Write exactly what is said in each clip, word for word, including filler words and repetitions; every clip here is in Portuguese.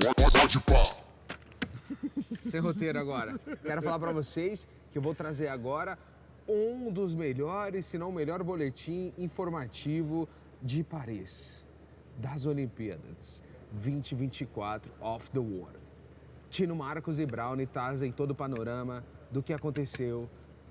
Pode pá. Sem roteiro agora. Quero falar pra vocês que eu vou trazer agora um dos melhores, se não o melhor boletim informativo de Paris, das Olimpíadas vinte e vinte e quatro of the World. Tino Marcos e Brownie trazem todo o panorama do que aconteceu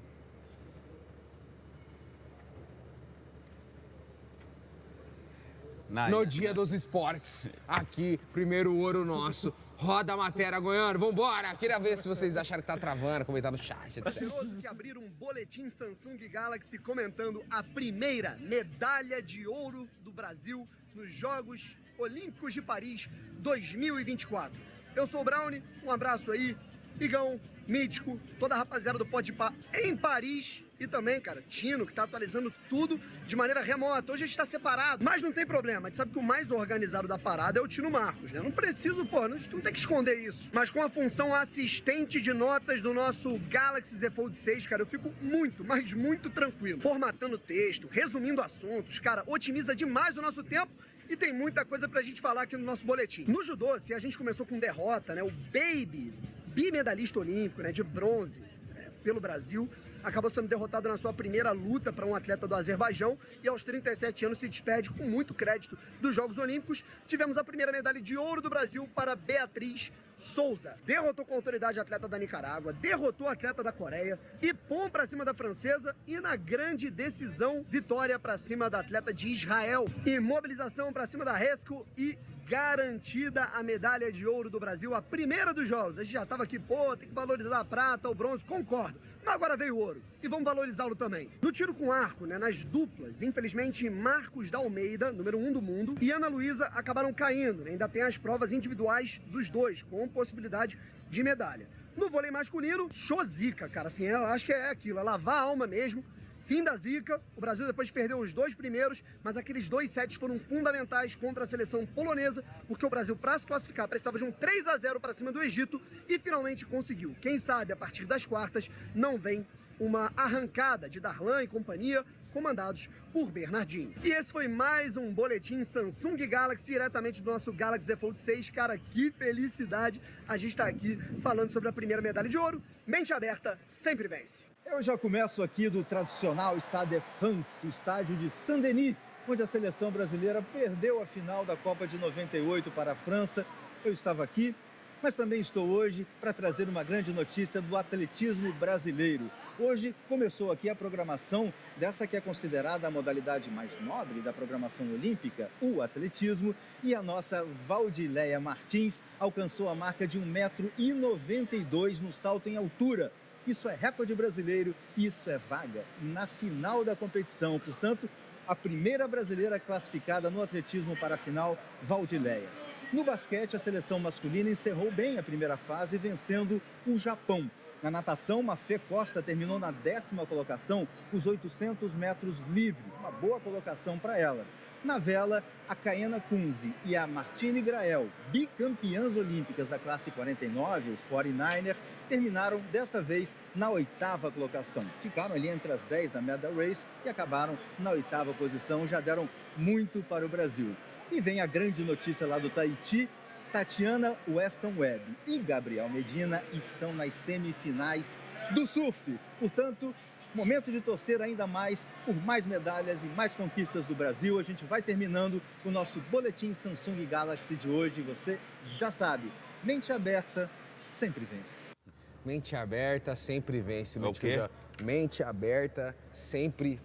Nice. no Dia dos Esportes. Aqui, primeiro ouro nosso. Roda a matéria, Goiano, vambora! Queria ver se vocês acharam que tá travando, comentar no chat, etcétera. Curioso que abriram um boletim Samsung Galaxy comentando a primeira medalha de ouro do Brasil nos Jogos Olímpicos de Paris dois mil e vinte e quatro. Eu sou o Brownie, um abraço aí, Igão, Mítico, toda a rapaziada do Podpah em Paris e também, cara, Tino, que tá atualizando tudo de maneira remota. Hoje a gente tá separado, mas não tem problema. A gente sabe que o mais organizado da parada é o Tino Marcos, né? Não preciso, pô, a gente não tem que esconder isso. Mas com a função assistente de notas do nosso Galaxy Z Fold seis, cara, eu fico muito, mas muito tranquilo. Formatando texto, resumindo assuntos, cara, otimiza demais o nosso tempo. E tem muita coisa pra gente falar aqui no nosso boletim. No judô, se a gente começou com derrota, né? O Baby, bimedalhista olímpico, né? De bronze, é, pelo Brasil, acabou sendo derrotado na sua primeira luta para um atleta do Azerbaijão e aos trinta e sete anos se despede com muito crédito dos Jogos Olímpicos. Tivemos a primeira medalha de ouro do Brasil para Beatriz Souza. Derrotou com autoridade a atleta da Nicarágua, derrotou a atleta da Coreia, Ipon para cima da francesa e na grande decisão, vitória para cima da atleta de Israel. Imobilização para cima da Resco e garantida a medalha de ouro do Brasil, a primeira dos Jogos. A gente já estava aqui, pô, tem que valorizar a prata, o bronze, concordo. Mas agora veio o ouro e vamos valorizá-lo também. No tiro com arco, né, nas duplas, infelizmente, Marcos da Almeida, número um do mundo, e Ana Luísa acabaram caindo, né? Ainda tem as provas individuais dos dois, com possibilidade de medalha. No vôlei masculino, show zica, cara, assim, eu acho que é aquilo, é lavar a alma mesmo. Fim da zica, o Brasil depois perdeu os dois primeiros, mas aqueles dois sets foram fundamentais contra a seleção polonesa, porque o Brasil, para se classificar, precisava de um três a zero para cima do Egito e finalmente conseguiu. Quem sabe, a partir das quartas, não vem uma arrancada de Darlan e companhia, comandados por Bernardinho. E esse foi mais um boletim Samsung Galaxy, diretamente do nosso Galaxy Z Fold seis. Cara, que felicidade a gente está aqui falando sobre a primeira medalha de ouro. Mente aberta, sempre vence. Eu já começo aqui do tradicional Stade de France, o estádio de Saint-Denis, onde a seleção brasileira perdeu a final da Copa de noventa e oito para a França. Eu estava aqui, mas também estou hoje para trazer uma grande notícia do atletismo brasileiro. Hoje começou aqui a programação dessa que é considerada a modalidade mais nobre da programação olímpica, o atletismo, e a nossa Valdileia Martins alcançou a marca de um metro e noventa e dois no salto em altura. Isso é recorde brasileiro e isso é vaga na final da competição. Portanto, a primeira brasileira classificada no atletismo para a final, Valdileia. No basquete, a seleção masculina encerrou bem a primeira fase, vencendo o Japão. Na natação, Mafê Costa terminou na décima colocação, os oitocentos metros livre. Uma boa colocação para ela. Na vela, a Caena Kunze e a Martine Grael, bicampeãs olímpicas da classe quarenta e nove, o quarenta e nove er, terminaram desta vez na oitava colocação. Ficaram ali entre as dez da Medal Race e acabaram na oitava posição, já deram muito para o Brasil. E vem a grande notícia lá do Tahiti, Tatiana Weston Webb e Gabriel Medina estão nas semifinais do surf. Portanto, momento de torcer ainda mais por mais medalhas e mais conquistas do Brasil. A gente vai terminando o nosso boletim Samsung Galaxy de hoje. Você já sabe, mente aberta sempre vence. Mente aberta sempre vence. O quê? Mente aberta sempre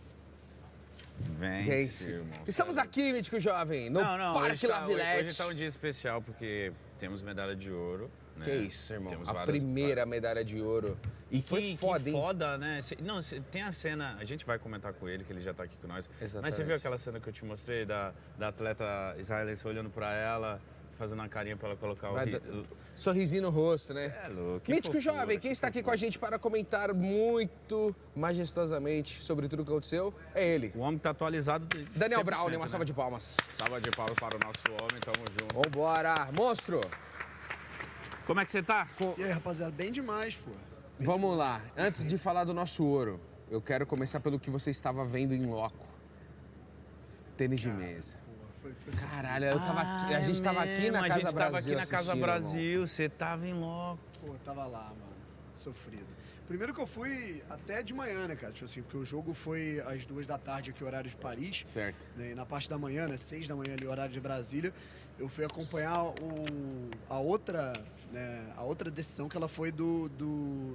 Vence, vence. irmão. Estamos aqui, Mítico Jovem, no não, não, Parque hoje tá, Lavilete. Hoje tá um dia especial porque temos medalha de ouro. Né? Que isso, irmão. Temos a várias, primeira várias... medalha de ouro. E foi que, foda, que hein? foda, né? Não, tem a cena, a gente vai comentar com ele, que ele já tá aqui com nós. Exatamente. Mas você viu aquela cena que eu te mostrei da, da atleta israelense olhando pra ela, fazendo uma carinha pra ela colocar o... Vai, sorrisinho no rosto, né? É louco. Mítico Jovem, quem está aqui com a gente para comentar muito majestosamente sobre tudo que aconteceu é ele. O homem que tá atualizado. Daniel Brownie, uma né? salva de palmas. Salva de palmas para o nosso homem, tamo junto. Vambora, monstro! Como é que você tá? E aí, rapaziada, bem demais, pô. Bem Vamos demais. lá, antes de falar do nosso ouro, eu quero começar pelo que você estava vendo em loco. Tênis de Cara, mesa. pô, Foi, foi sofrido. Caralho, eu tava aqui, a Ah, gente é tava aqui na mesmo, Casa A gente tava Brasil aqui na Casa assistindo, irmão. Brasil, você tava em loco. Pô, tava lá, mano. Sofrido. Primeiro que eu fui até de manhã, né, cara? Tipo assim, porque o jogo foi às duas da tarde aqui, horário de Paris. Certo. Né? E na parte da manhã, né? Seis da manhã ali, horário de Brasília. Eu fui acompanhar o, a outra, né? A outra decisão que ela foi do... do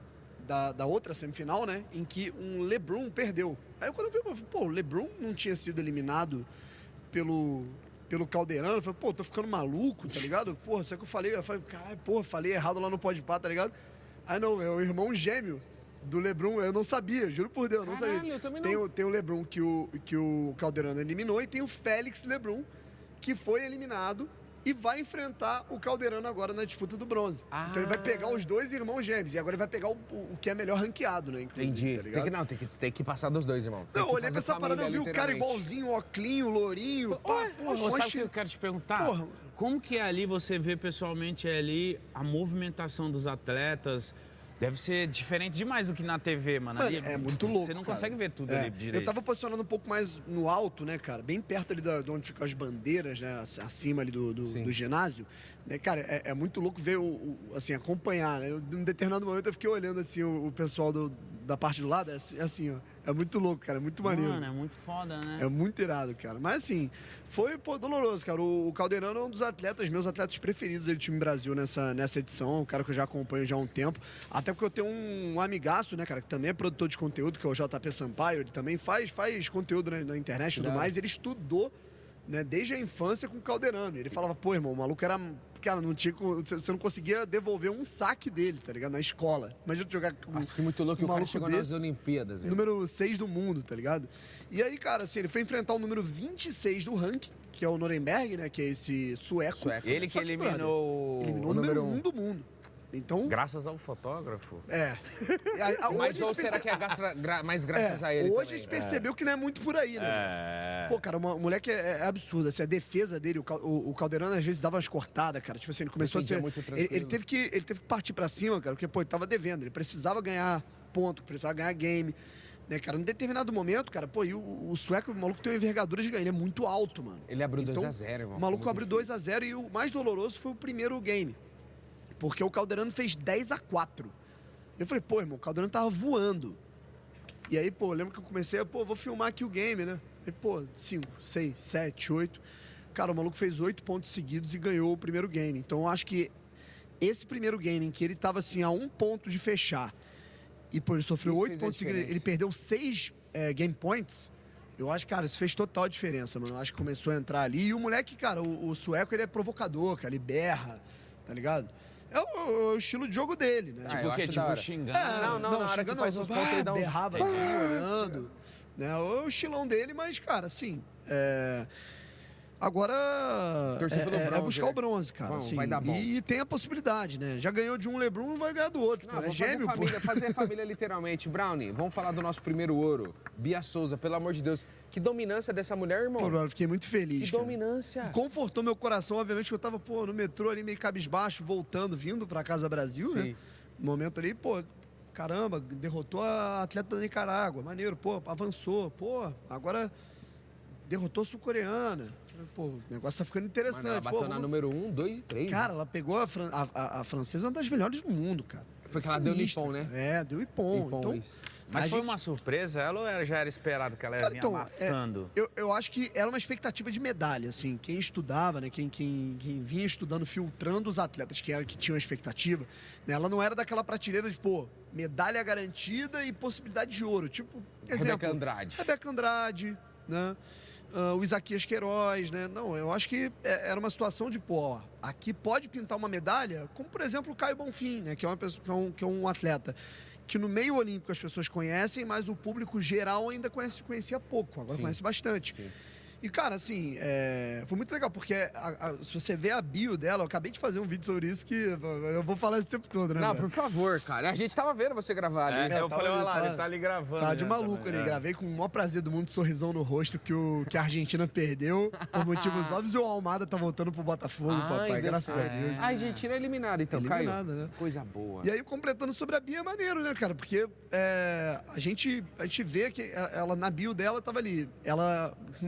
Da, da outra semifinal, né? Em que um LeBron perdeu. Aí quando eu vi, eu falei, pô, o LeBron não tinha sido eliminado pelo, pelo Calderano. Eu falei, pô, tô ficando maluco, tá ligado? Porra, só que eu falei, eu falei, caralho, porra, falei errado lá no Podpah, tá ligado? Aí não, é o irmão gêmeo do LeBron, eu não sabia, juro por Deus, eu não Caralho, sabia. eu também Tem não. o, tem o LeBron que o, que o Calderano eliminou e tem o Félix LeBron, que foi eliminado e vai enfrentar o Calderano agora na disputa do bronze. Ah. Então ele vai pegar os dois irmãos gêmeos. E agora ele vai pegar o, o, o que é melhor ranqueado, né? Inclusive, Entendi. tá tem ligado? que, não, tem que, tem que passar dos dois, irmão. Tem Não, que eu olhei pra fazer essa parada, eu vi família, o cara literalmente. igualzinho, óculinho, lourinho. Pá, porra, Pô, sabe o oxe. que eu quero te perguntar? Porra. Como que é ali, você vê pessoalmente ali, a movimentação dos atletas? Deve ser diferente demais do que na T V, mano. Mano, Ali, é muito louco, Você não cara. consegue ver tudo É, ali direito. eu tava posicionando um pouco mais no alto, né, cara? Bem perto ali da, de onde ficam as bandeiras, né? Acima ali do, do, Sim. do ginásio. Né, cara, é, é muito louco ver, o, o- assim, acompanhar, né? Eu, num determinado momento eu fiquei olhando, assim, o, o pessoal do- da parte do lado, é assim, é assim, ó. É muito louco, cara, é muito maneiro. Mano, é muito foda, né? É muito irado, cara. Mas assim, foi, pô, doloroso, cara. O, o Calderano é um dos atletas, meus atletas preferidos aí do time Brasil nessa, nessa edição. Um cara que eu já acompanho já há um tempo. Até porque eu tenho um amigaço, né, cara, que também é produtor de conteúdo, que é o J P Sampaio. Ele também faz, faz conteúdo na, na internet e tudo Irado. mais. Ele estudou, né, desde a infância com o Calderano. Ele falava, pô, irmão, o maluco era... Cara, não tinha, co- você não conseguia devolver um saque dele, tá ligado? Na escola. Imagina tu jogar com Nossa, que muito louco. um E o cara maluco chegou nas desse, Olimpíadas, irmão. número seis do mundo, tá ligado? E aí, cara, assim, ele foi enfrentar o número vinte e seis do ranking, que é o Nuremberg, né? Que é esse sueco. Sueco. Ele que Só que, brother, eliminou... Eliminou o o número número um um. do mundo. Então, Graças ao fotógrafo. é. A- a- Mas hoje ou a gente será perce- que é gastra- gra- mais graças é, a ele hoje também? a gente percebeu que não é muito por aí, né? É. Pô, cara, uma- o moleque é, é absurdo. Assim, a defesa dele, o, Cal- o, o Calderano às vezes dava umas cortadas, cara. Tipo assim, ele começou a Defendia ser. muito Ele, tranquilo. ele teve que, ele teve que partir pra cima, cara, porque, pô, ele tava devendo. Ele precisava ganhar ponto, precisava ganhar game. Né, cara? Em determinado momento, cara, pô, e o, o sueco, o maluco tem uma envergadura gigante. Ele é muito alto, mano. Ele abriu Então, dois a zero, irmão. O maluco Foi muito abriu dois a zero e o mais doloroso foi o primeiro game. Porque o Calderano fez dez a quatro. Eu falei, pô, irmão, o Calderano tava voando. E aí, pô, eu lembro que eu comecei a, pô, vou filmar aqui o game, né? Aí, pô, cinco, seis, sete, oito. Cara, o maluco fez oito pontos seguidos e ganhou o primeiro game. Então, eu acho que esse primeiro game em que ele tava, assim, a um ponto de fechar e, pô, ele sofreu Isso oito fez a pontos seguidos, diferença. ele perdeu seis é, game points. Eu acho, cara, isso fez total diferença, mano. Eu acho que começou a entrar ali. E o moleque, cara, o, o sueco, ele é provocador, cara, ele berra, tá ligado? É o, o estilo de jogo dele, né? Ah, Tipo eu o quê? acho da Tipo hora. xingando? É, não, não, na hora que xingando faz não, os só, pontos, ele ah, dá uns- berrava Entendi. assim, olhando. Né? É o estilão dele, mas, cara, assim, é... Agora Torcer é, pelo é- é bronze, buscar né? o bronze, cara. Vamos, assim, vai dar bom. E tem a possibilidade, né? Já ganhou de um LeBron, vai ganhar do outro. Não, pô. É vamos fazer gêmeo, pô. família, fazer família literalmente. Brownie, vamos falar do nosso primeiro ouro. Bia Souza, pelo amor de Deus. Que dominância dessa mulher, irmão. Pô, brother, fiquei muito feliz, que cara. dominância. Confortou meu coração, obviamente, que eu tava, pô, no metrô ali, meio cabisbaixo, voltando, vindo pra Casa Brasil, né? Sim. No momento ali, pô, caramba, derrotou a atleta da Nicarágua, maneiro, pô, avançou, pô, agora derrotou a sul-coreana. Pô, o negócio tá ficando interessante. Mano, ela bateu pô, na vamos- número um, dois e três. Cara, ela pegou a, fran- a, a- a francesa, uma das melhores do mundo, cara. Foi que ela deu Sinistro, nippon, né? cara. É, deu Ipon. Nippon, Então, isso. Mas a foi gente- uma surpresa ela ou era- já era esperado que ela ia Cara, vir então, é- amassando? Eu, eu acho que era uma expectativa de medalha, assim. Quem estudava, né? Quem, quem, quem vinha estudando, filtrando os atletas que, era, que tinham expectativa, né, ela não era daquela prateleira de, pô, medalha garantida e possibilidade de ouro. Tipo, exemplo, Rebeca Andrade. Rebeca Andrade, né? Ah, o Isaquias Queiroz, né? Não, eu acho que é- era uma situação de, pô, ó, aqui pode pintar uma medalha, como, por exemplo, o Caio Bonfim, né? Que é, uma pessoa, que é, um, que é um atleta que no meio olímpico as pessoas conhecem, mas o público geral ainda conhece, conhecia pouco, agora Sim. conhece bastante. Sim. E, cara, assim, é, foi muito legal, porque a- a- se você vê a bio dela, eu acabei de fazer um vídeo sobre isso que eu vou falar esse tempo todo, né? Não, velho? por favor, cara. A gente tava vendo você gravar ali. É, eu tava falei, olha ali, lá, tá- ele tá ali gravando. Tá de já maluco também, ali. é. Gravei com o maior prazer do mundo, sorrisão no rosto, que, o, que a Argentina perdeu por motivos óbvios e o Almada tá voltando pro Botafogo, Ai, papai. Deus Graças a céu. Deus. A Argentina é eliminada, então, Eliminada, Caio. né? Coisa boa. E aí, completando sobre a Bia, é maneiro, né, cara? Porque é, a, gente, a gente vê que ela, na bio dela, tava ali. Ela com medalhas de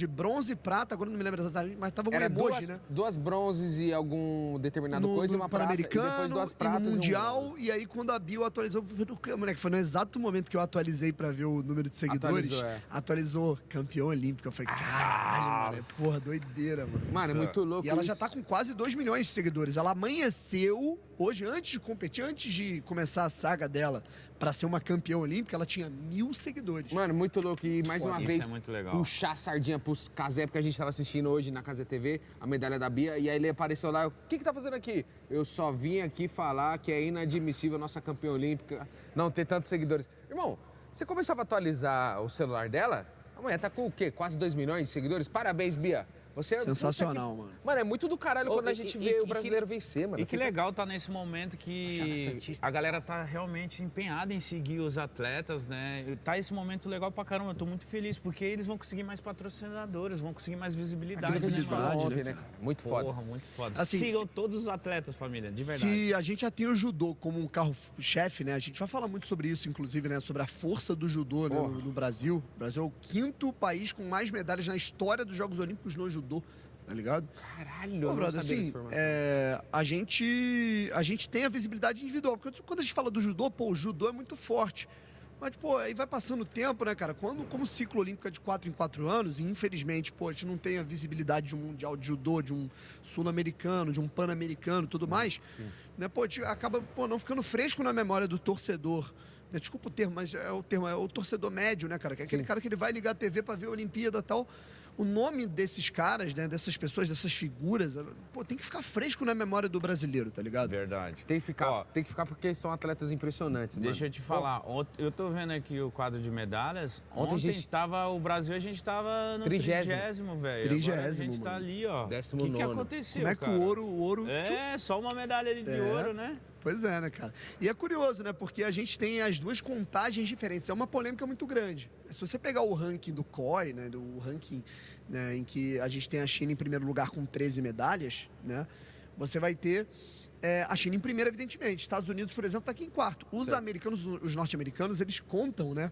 bronze e prata, agora não me lembro exatamente, mas tava um Era emoji, duas, né? duas bronzes e algum determinado No, coisa e no uma prata. E depois Pan-Americano duas e pratas no e um Mundial. bronze. E aí, quando a Bio atualizou, moleque, foi no exato momento que eu atualizei pra ver o número de seguidores. Atualizou, é. Atualizou campeão olímpico. Eu falei, caralho, mano, porra, doideira, mano. Mano, é muito louco E ela isso. já tá com quase dois milhões de seguidores. Ela amanheceu hoje, antes de competir, antes de começar a saga dela pra ser uma campeã olímpica, ela tinha mil seguidores. Mano, muito louco. E mais Foda. uma Isso vez, é muito legal. puxar a sardinha pros Casé, porque a gente tava assistindo hoje na Casé T V, a medalha da Bia, e aí ele apareceu lá, o que que tá fazendo aqui? Eu só vim aqui falar que é inadmissível a nossa campeã olímpica não ter tantos seguidores. Irmão, você começava a atualizar o celular dela, a mulher tá com o quê? Quase dois milhões de seguidores? Parabéns, Bia. Você é Sensacional, puta que- mano. Mano, é muito do caralho Ô, quando a e- gente e- vê e o que- brasileiro vencer, mano. E que Fica- legal tá nesse momento Baixada que Santista. a galera tá realmente empenhada em seguir os atletas, né? E tá esse momento legal pra caramba. Eu tô muito feliz, porque eles vão conseguir mais patrocinadores, vão conseguir mais visibilidade, Aquilo que a gente né, mano? falou Visibilidade, ontem, né, né? cara? Muito foda. Porra, muito foda. Assim, Sigam se- todos os atletas, família, de verdade. Se a gente já tem o judô como um carro-chefe, né? A gente vai falar muito sobre isso, inclusive, né? Sobre a força do judô, né? Porra. no, no Brasil. O Brasil é o quinto país com mais medalhas na história dos Jogos Olímpicos no judô, tá ligado? Caralho, Pô, eu não brother, sabia assim, dessa informação. é, a, gente, a gente tem a visibilidade individual. Porque quando a gente fala do judô, pô, o judô é muito forte. Mas, pô, aí vai passando o tempo, né, cara? Quando, como o ciclo olímpico é de quatro em quatro anos, e infelizmente, pô, a gente não tem a visibilidade de um mundial de judô, de um sul-americano, de um pan-americano e tudo mais, sim. né, pô, a gente acaba, pô, não ficando fresco na memória do torcedor. Né? Desculpa o termo, mas é o termo, é o torcedor médio, né, cara? Que é aquele Sim. cara que ele vai ligar a T V pra ver a Olimpíada e tal. O nome desses caras, né, dessas pessoas, dessas figuras, pô, tem que ficar fresco na memória do brasileiro, tá ligado? Verdade. Tem que ficar, Ó, tem que ficar porque são atletas impressionantes, Deixa eu mano. te falar, ont- eu tô vendo aqui o quadro de medalhas. Ontem Ontem, a gente- tava, o Brasil, a gente tava no Trigésimo. trigésimo, velho. Agora a Trigésimo, gente tá mano. ali, ó. Décimo O que que nono. aconteceu, Como é que cara? o ouro, o ouro... tchum, É, só uma medalha ali de É. ouro, né? Pois é, né, cara? E é curioso, né? Porque a gente tem as duas contagens diferentes. É uma polêmica muito grande. Se você pegar o ranking do C O I, né? Do ranking, né, em que a gente tem a China em primeiro lugar com treze medalhas, né? Você vai ter é, a China em primeiro, evidentemente. Estados Unidos, por exemplo, está aqui em quarto. Os Certo. americanos, os norte-americanos, eles contam, né?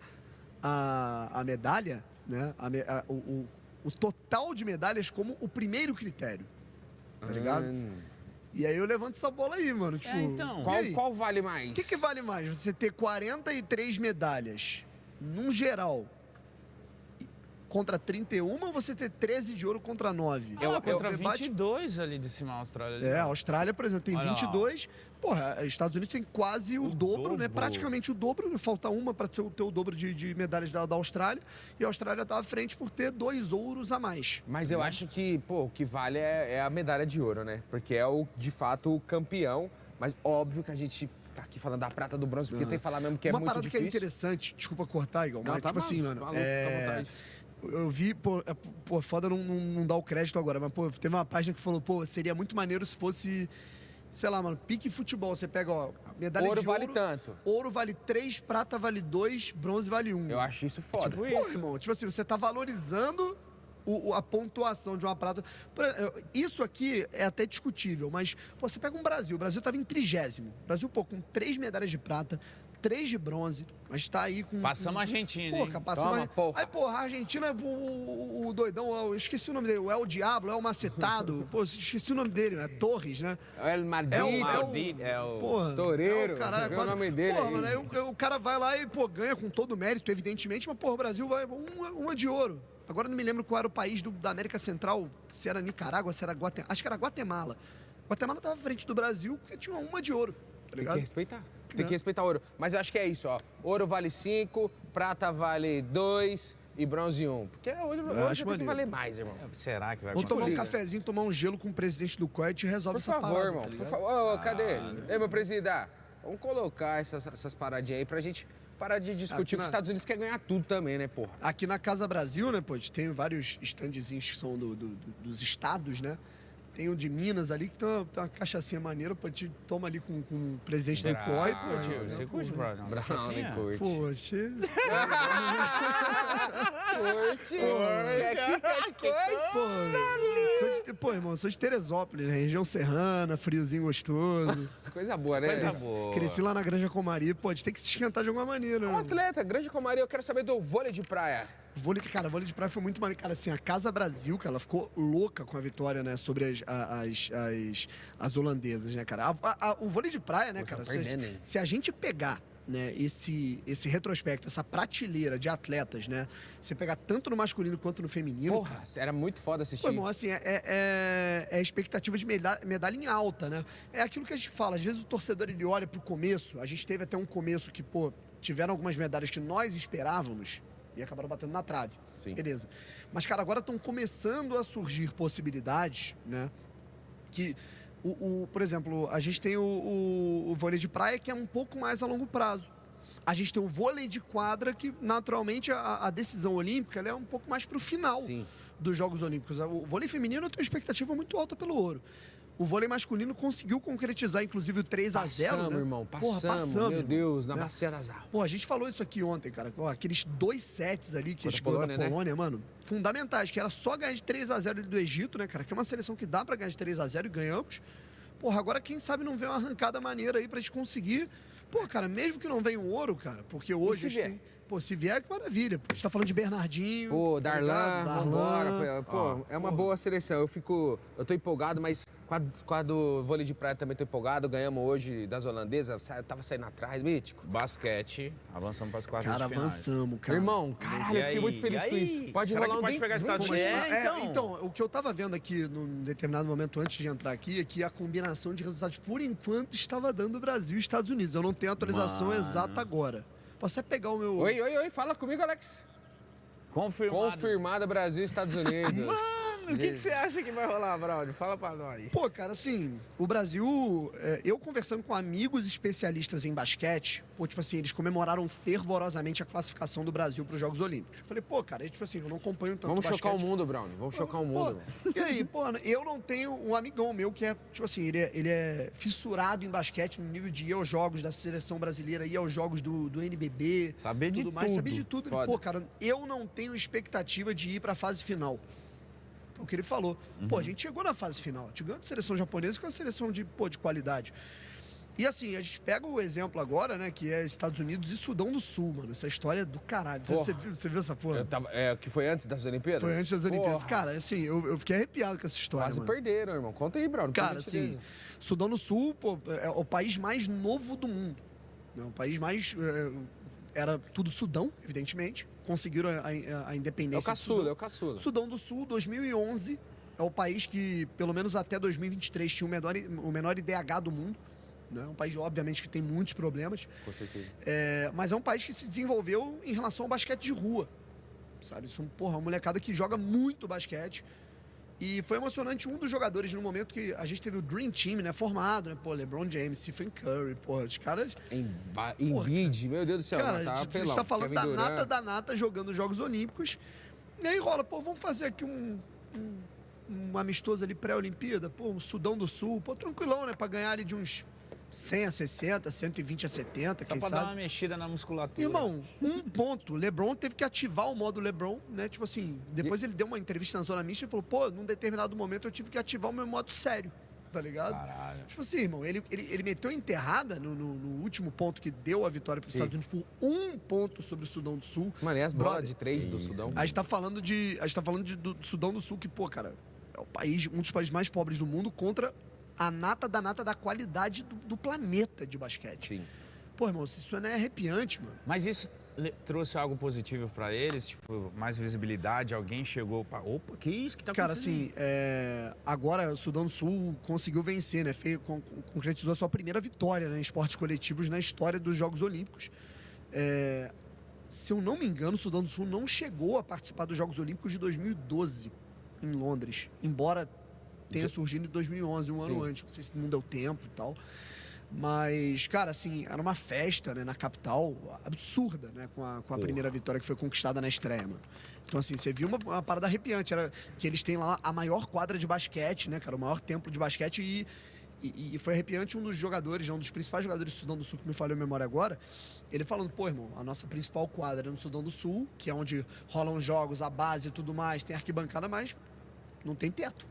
A, a medalha, né? A me- a- o, o, o total de medalhas como o primeiro critério. Tá ligado? Hum. E aí eu levanto essa bola aí, mano. Tipo, É, então. e Qual, aí? qual vale mais? O que, que vale mais? Você ter quarenta e três medalhas num geral e- contra trinta e um ou você ter treze de ouro contra nove? Eu, Eu- contra o debate- vinte e dois ali de cima da Austrália. ali, É, a ó. Austrália, por exemplo, tem Olha lá, vinte e dois. Porra, os Estados Unidos tem quase o, O dobro, né? dobro. Praticamente o dobro. Falta uma para ter, o- ter o dobro de, de medalhas da, da Austrália. E a Austrália está à frente por ter dois ouros a mais. Mas eu Né? acho que, pô, o que vale é, é a medalha de ouro, né? Porque é o, de fato, o campeão. Mas óbvio que a gente tá aqui falando da prata do bronze, porque Aham. tem que falar mesmo que é Uma muito parada difícil. que é interessante, desculpa cortar, Igor, Não, mas tá tipo assim, maluco, mano. maluco, fica à é... vontade. Eu vi, pô, é, pô foda não, não, não dar o crédito agora, mas, pô, teve uma página que falou, pô, seria muito maneiro se fosse, sei lá, mano, pique futebol. Você pega, ó, medalha Ouro de vale ouro, tanto. ouro vale três, prata vale dois, bronze vale um. Eu acho isso foda. Tipo Pô, isso. irmão, tipo assim, você tá valorizando o- o- a pontuação de uma prata. Por exemplo, Isso aqui é até discutível, mas pô, você pega um Brasil, o Brasil tava em trigésimo. O Brasil, pô, com três medalhas de prata, três de bronze, mas tá aí com... Passamos a com... Argentina, Pô, hein? cara, passamos Toma, a- porra. Aí, porra, a Argentina, o, o- o doidão, eu esqueci o nome dele, o El Diablo, El Macetado, pô, esqueci o nome dele, é Torres, né? El Mardito, É o- O é o- Maldini, é o... Porra, Toureiro, é o caralho, vê o quase- nome dele Porra, aí. mano, aí o, o cara vai lá e, pô, ganha com todo o mérito, evidentemente, mas, porra, o Brasil vai uma, uma de ouro. Agora eu não me lembro qual era o país do- da América Central, se era Nicarágua, se era Guatemala, acho que era Guatemala. Guatemala tava à frente do Brasil, porque tinha uma de ouro, tá Tem que ligado? respeitar. Tem Né? que respeitar ouro. Mas eu acho que é isso, ó. Ouro vale cinco, prata vale dois e bronze um. Porque ouro, Eu ouro acho já tem que maneiro. valer mais, irmão. Será que vai Vamos tomar um liga. cafezinho, tomar um gelo com o presidente do C O I e te resolve Por essa favor, parada, irmão. tá Por ligado? favor. Ô, cadê? Ah, Ei, meu presidente, vamos colocar essas, essas paradinhas aí pra gente parar de discutir. Aqui Porque na- os Estados Unidos quer ganhar tudo também, né, porra? Aqui na Casa Brasil, né, pô, a gente tem vários standzinhos que são do- do- do- dos estados, né? Tem o de Minas ali, que tem uma, tem uma cachaçinha maneira, pô, a gente toma ali com, com o presidente do C O I, pô. Brownie, né, Você pô, curte, né? Brown? Brownie curte. Poxa. Curte. Quer que, quer que coisa? Pô, sou de, pô, irmão, sou de Teresópolis, né? Região serrana, friozinho gostoso. Coisa boa, né? Coisa Esse- boa. Cresci lá na Granja Comari, pô, a gente tem que se esquentar de alguma maneira. Um né? atleta, Grande Comaria, eu quero saber do vôlei de praia. Vôlei de, cara, vôlei de praia foi muito maneiro. Cara, assim, a Casa Brasil, cara, ela ficou louca com a vitória, né, sobre as, as, as, as holandesas, né, cara. A, a, a, o vôlei de praia, né, Pô, cara, tá se, perdendo, hein? se a gente pegar, né, esse, esse retrospecto, essa prateleira de atletas, né, você pegar tanto no masculino quanto no feminino, Porra, era muito foda assistir. pô, irmão, assim, é, é, é expectativa de medalha, medalha em alta, né? É aquilo que a gente fala, às vezes o torcedor, ele olha pro começo, a gente teve até um começo que, pô, tiveram algumas medalhas que nós esperávamos e acabaram batendo na trave. Sim. Beleza. Mas, cara, agora estão começando a surgir possibilidades, né? Que, o, o, por exemplo, a gente tem o, o, o vôlei de praia, que é um pouco mais a longo prazo. A gente tem o vôlei de quadra, que, naturalmente, a, a decisão olímpica ela é um pouco mais pro final Sim. dos Jogos Olímpicos. O vôlei feminino tem uma expectativa muito alta pelo ouro. O vôlei masculino conseguiu concretizar, inclusive, o três a zero, Passamos, né? irmão, Porra, passamos, passamos, meu irmão, Deus, na né? bacia das almas. Pô, a gente falou isso aqui ontem, cara. Ó, aqueles dois sets ali que a Contra gente a ganhou Polônia, da né? Polônia, mano, fundamentais, que era só ganhar de três a zero ali do Egito, né, cara? Que é uma seleção que dá pra ganhar de três a zero e ganhamos. Porra, agora quem sabe não vem uma arrancada maneira aí pra gente conseguir. Pô, cara, mesmo que não venha um ouro, cara, porque hoje se a gente vier? tem... Pô, se vier, que maravilha. A gente tá falando de Bernardinho. Pô, tá Darlan, ligado? vambora. Pô, Ó, é uma porra. boa seleção. Eu fico. Eu tô empolgado, mas com a, com a do vôlei de praia também tô empolgado. Ganhamos hoje das holandesas. sa- Tava saindo atrás, mítico. Basquete, avançamos para as quartas Cara, de finais. avançamos, cara. Irmão, caralho, E eu fiquei aí? muito feliz E com aí? isso. Pode Será rolar que um pode bem- pegar Vamos Estados começar. Unidos? É, É, então. então, o que eu tava vendo aqui num determinado momento antes de entrar aqui é que a combinação de resultados, por enquanto, estava dando Brasil e Estados Unidos. Eu não tenho a atualização Mano. exata agora. Posso até pegar o meu. Oi, oi, oi, fala comigo, Alex. Confirmado. Confirmada Brasil e Estados Unidos. Mano, o que, que você acha que vai rolar, Braulio? Fala pra nós. Pô, cara, assim, o Brasil, é, eu conversando com amigos especialistas em basquete, pô, tipo assim, eles comemoraram fervorosamente a classificação do Brasil para os Jogos Olímpicos. Eu falei, pô, cara, tipo assim, eu não acompanho tanto Vamos chocar o basquete. mundo, Brown. Vamos chocar o Pô, mundo. E aí, pô, eu não tenho um amigão meu que é, tipo assim, ele é, ele é fissurado em basquete no nível de ir aos jogos da seleção brasileira, ir aos jogos do, do N B B, Saber de tudo tudo. mais, saber de tudo. Ele, Foda. pô, cara, eu não tenho expectativa de ir pra fase final. É o que ele falou. Pô, a gente chegou na fase final. A gente ganhou de seleção japonesa, que é uma seleção de, pô, de qualidade. E assim, a gente pega o exemplo agora, né, que é Estados Unidos e Sudão do Sul, mano. Essa história é do caralho. Porra. Você viu, você viu essa porra? Eu tava, é, que foi antes das Olimpíadas? Foi antes das Olimpíadas. Porra, Cara, assim, eu, eu fiquei arrepiado com essa história, quase mano. perderam, irmão. Conta aí, Brown. por Cara, gentileza. assim, Sudão do Sul, pô, é o país mais novo do mundo. Né? O país mais... é, era tudo Sudão, evidentemente. Conseguiram a, a- a independência. É o de caçula, Sudão. é o caçula. Sudão do Sul, dois mil e onze, é o país que, pelo menos até dois mil e vinte e três, tinha o menor, o menor I D H do mundo. Né? Um país, obviamente, que tem muitos problemas. Com certeza. É, mas é um país que se desenvolveu em relação ao basquete de rua. Sabe? São, porra, uma molecada que joga muito basquete. E foi emocionante um dos jogadores no momento que a gente teve o Dream Team, né, formado, né? Pô, LeBron James, Stephen Curry, porra, os caras... Em, ba- em Porra, bid, meu Deus do céu. Cara, tá a gente, a gente apelão. tá falando Kevin da Durant. nata da nata jogando os Jogos Olímpicos. E aí rola, pô, vamos fazer aqui um, um, um amistoso ali pré-Olimpíada, pô, um Sudão do Sul, pô, tranquilão, né? Pra ganhar ali de uns cem a sessenta, cento e vinte a setenta, Só quem pra sabe. dar uma mexida na musculatura. Irmão, um ponto. LeBron teve que ativar o modo LeBron, né? Tipo assim, depois ele deu uma entrevista na Zona Mista e falou, pô, num determinado momento eu tive que ativar o meu modo sério, tá ligado? Caralho. Tipo assim, irmão, ele, ele, ele meteu enterrada no, no, no último ponto que deu a vitória para os Sim. Estados Unidos por um ponto sobre o Sudão do Sul. Mano, e as bolas Brother, de três do isso. Sudão? A gente tá falando de. A gente tá falando de, do Sudão do Sul, que, pô, cara, é o país, um dos países mais pobres do mundo contra a nata da nata da qualidade do, do planeta de basquete. Sim. Pô, irmão, se isso não é arrepiante, mano. Mas isso le- trouxe algo positivo pra eles? Tipo, mais visibilidade? Alguém chegou pra... Opa, que isso que tá Cara, acontecendo? assim, é, agora o Sudão do Sul conseguiu vencer, né? Fez, con- con- concretizou a sua primeira vitória, né, em esportes coletivos na história dos Jogos Olímpicos. É, se eu não me engano, o Sudão do Sul não chegou a participar dos Jogos Olímpicos de dois mil e doze, em Londres. Embora tenha surgido em dois mil e onze, um ano Sim. antes. Não sei se não deu tempo e tal. Mas, cara, assim, era uma festa, né, na capital, absurda, né, com a, com a Porra. primeira vitória que foi conquistada na estreia, mano. Então, assim, você viu uma, uma parada arrepiante, era que eles têm lá a maior quadra de basquete, né, cara, o maior templo de basquete e, e, e foi arrepiante um dos jogadores, né, um dos principais jogadores do Sudão do Sul, que me falhou a memória agora, ele falando, pô, irmão, a nossa principal quadra é no Sudão do Sul, que é onde rolam jogos, a base e tudo mais, tem arquibancada, mas não tem teto.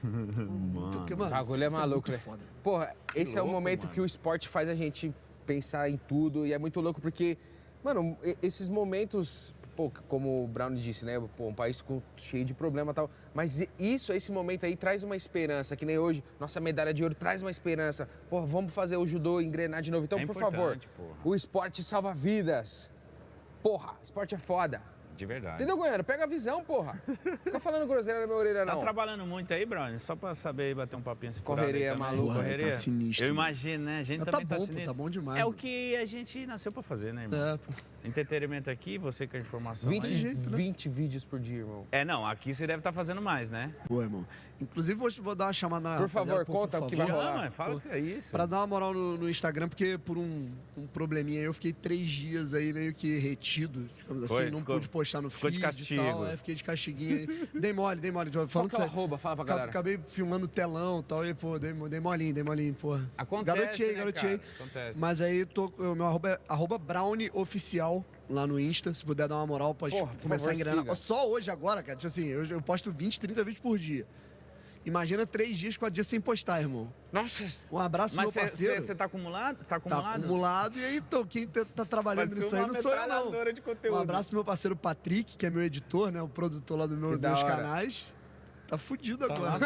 Mano. Porque, mano, bagulho é isso maluco, muito né? foda. Porra, esse é o louco, momento mano. que o esporte faz a gente pensar em tudo e é muito louco porque, mano, e- esses momentos, pô, como o Brown disse, né? Pô, um país com, cheio de problema e tal. Mas isso, esse momento aí, traz uma esperança, que nem hoje, nossa medalha de ouro traz uma esperança. Pô, vamos fazer o judô engrenar de novo. Então, É por favor, porra. o esporte salva vidas. Porra, esporte é foda. De verdade. Entendeu, Goiano? Pega a visão, porra. Fica falando groselha na minha orelha, Tá não. trabalhando muito aí, Brownie? Só pra saber aí, bater um papinho assim. Correria, maluco. Correria. Tá sinistro. Eu imagino, né? A gente Tá também bom, tá pô, sinistro. tá bom demais, É o mano. que a gente nasceu pra fazer, né, irmão? É, pô. Entretenimento aqui, você com a informação vinte, aí. jeito, né? vinte vídeos por dia, irmão. É, não, aqui você deve estar fazendo mais, né? Pô, irmão. Inclusive, vou, vou dar uma chamada na Por rapaziada, favor, pô, conta por o que favor. vai rolar. Chama, fala que é isso. Pra dar uma moral no, no Instagram, porque por um, um probleminha aí, eu fiquei três dias aí meio que retido, digamos Foi, assim, não ficou- pude postar no ficou de feed castigo. e tal, é, fiquei de castiguinho aí. Dei mole, dei mole. Tô Qual Falando que é o sério. arroba? Fala pra Acab- galera. Acabei filmando telão e tal, e, pô, dei, dei molinho, dei molinho, porra. Acontece, Garoteei, né, garoteei. cara? Acontece. Mas aí, tô, o meu arroba é arroba Brownie Oficial lá no Insta. Se puder dar uma moral, pode Porra, por começar favor, a engrenar. siga. Só hoje, agora, cara, tipo assim, eu, eu posto vinte, trinta vídeos por dia. Imagina três dias, quatro dias sem postar, irmão. Nossa, Um abraço pro Mas meu parceiro. você tá acumulado? Tá Tá acumulado? acumulado, e aí, então, quem tá, tá trabalhando nisso aí não sou eu, não. De conteúdo. Um abraço pro meu parceiro Patrick, que é meu editor, né? O produtor lá do meu, Que dos da meus hora. canais. Tá fudido Tá agora.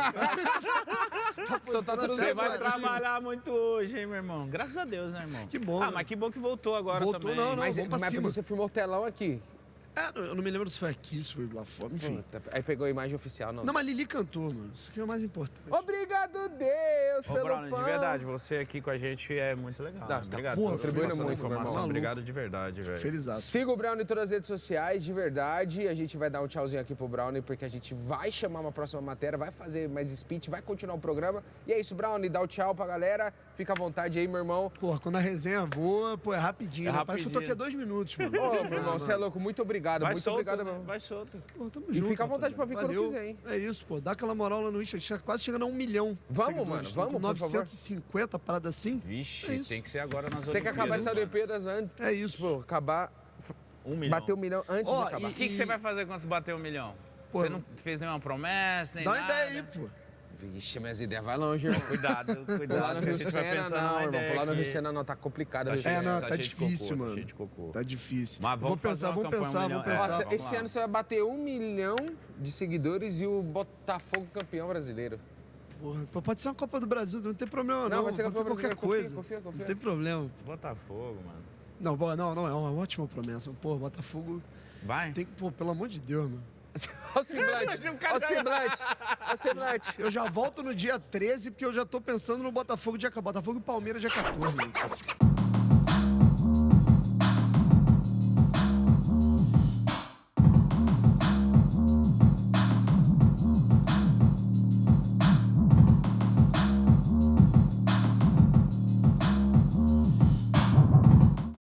só tá tudo Você vai agora. trabalhar muito hoje, hein, meu irmão? Graças a Deus, né, irmão? Que bom, Ah, né? mas que bom que voltou agora Voltou, também. não, não. Mas, vamos pra mas cima. porque você filmou o telão aqui. É, eu não me lembro se foi aqui, se foi lá fora, enfim. Puta, aí pegou a imagem oficial, não. Não, mas Lili cantou, mano. Isso aqui é o mais importante. Obrigado, Deus, Ô, pelo Brownie, pão. de verdade, você aqui com a gente é muito legal. Não, né? você tá, Obrigado porra, por contribuindo passando a muito, meu informação. irmão. Obrigado de verdade, velho. Felizaço. Siga o Brownie em todas as redes sociais, de verdade. A gente vai dar um tchauzinho aqui pro Brownie, porque a gente vai chamar uma próxima matéria, vai fazer mais speech, vai continuar o programa. E é isso, Brownie, dá o tchau pra galera. Fica à vontade aí, meu irmão. Porra, quando a resenha voa, pô, é rapidinho, É né? Parece que eu tô aqui há rapidinho. dois minutos, mano. Ô, meu irmão, você é louco. Muito obrigado, Vai muito solto, obrigado né? mesmo. Vai solto. Pô, tamo E junto, fica à vontade pra vir rapaziada. quando Valeu. quiser, hein? É isso, pô. Dá aquela moral lá no Insta. A gente tá quase chegando a um milhão. de Vamos, seguidores. mano, Tô vamos, com por favor. novecentos e cinquenta, parada assim. Vixe, É isso. tem que ser agora nas Tem que acabar essa Olimpíadas, Olimpíadas antes. É isso. Pô, acabar, mano. Um milhão. bater um milhão antes Ó, de acabar. O que, que você vai fazer quando você bater um milhão? Pô, você não fez nenhuma promessa, nem Dá uma nada? ideia aí, pô. Vixe, minhas ideias vai longe, irmão. Cuidado, Pular cuidado, no que a Rio gente vai Sena pensando não, numa irmão. ideia Pular no Rio aqui. Sena não, tá complicado. Tá Rio cheio- É, não, tá tá cheio de difícil, cocô, tá mano. cheio de cocô. Tá difícil. Mas vamos vamos fazer pensar, uma vamos campanha, pensar, um vamos milhão. É, pensar. Nossa, vamos esse lá. ano você vai bater um milhão de seguidores e o Botafogo campeão brasileiro. Porra, pô, pode ser uma Copa do Brasil, não tem problema não. Não, vai ser pode campeão ser qualquer brasileiro, coisa. confia, confia, confia. Não tem problema. Botafogo, mano. Não, boa, não, não, é uma ótima promessa. Pô, Botafogo Vai? tem que, pô, pelo amor de Deus, mano. Olha o semblante, olha o semblante, olha o semblante. Eu já volto no dia treze, porque eu já tô pensando no Botafogo dia Botafogo e Palmeiras dia quatorze.